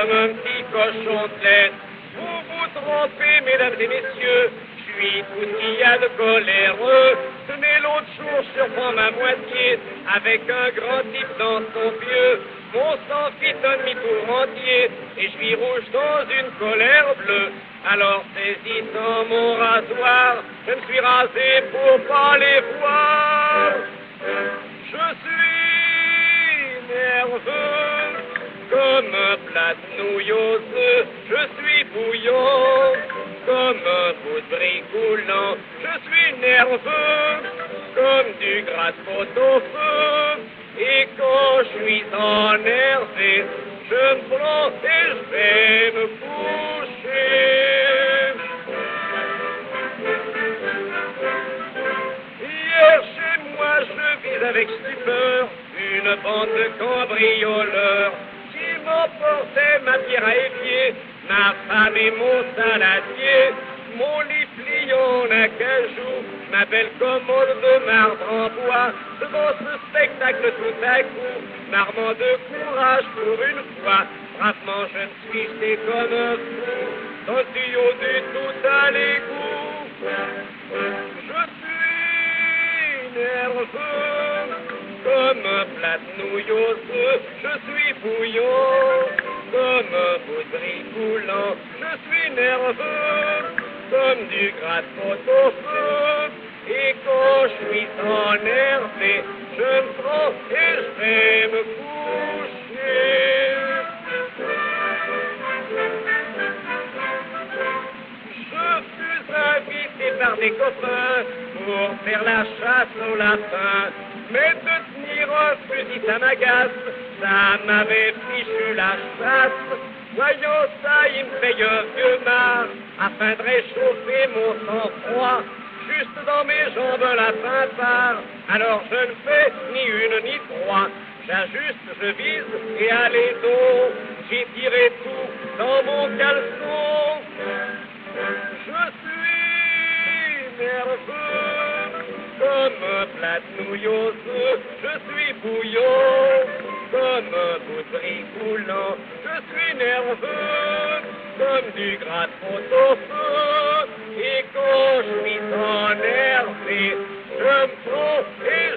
comme un petit cochon de laine. Vous vous trompez, mesdames et messieurs, je suis tout ce qu'il y a de coléreux. Tenez, l'autre jour, je surprends ma moitié avec un grand type dans son pieu. Mon sang fit un demi-tour entier et je vis rouge dans une colère bleue. Alors saisissant mon rasoir, je me suis rasé pour pas les voir. Je suis nerveux comme un plat de nouilles aux œufs. Je suis bouillant comme un bout de bricoulant. Je suis nerveux comme du gras de pot au feu. Et quand je suis énervé, je me prends et je vais me coucher. Hier chez moi je vis avec stupeur une bande de cambrioleurs qui m'emportaient ma pierre à épier, ma femme et mon saladier, mon lit pliant en acajou, ma belle commode de marbre en bois. Devant ce spectacle tout à coup, m'armant de courage pour une fois, bravement je me suis jeté comme un fou dans le tuyau du tout à l'égout. Je suis nerveux comme un plat de nouilles aux œufs. Je suis bouillant comme un bout de bricoulant. Je suis nerveux comme du gras de pot au feu. Et quand je suis énervé, je me prends et je vais me coucher. Je fus invité par des copains pour faire la chasse au lapin. Mais de tenir un fusil ça m'agace, ça m'avait fichu la chasse. Voyons ça, il me paye un vieux marre afin de réchauffer mon sang-froid. Juste dans mes jambes la fin part, alors je ne fais ni une ni trois. J'ajuste, je vise et allez donc, j'ai tiré tout dans mon caleçon. Je suis nerveux comme un plat de nouilles aux œufs. Je suis bouillant comme un bout de bricoulant. Je suis nerveux comme du gras de pot au feu. Et quand je suis énervé, je me prends et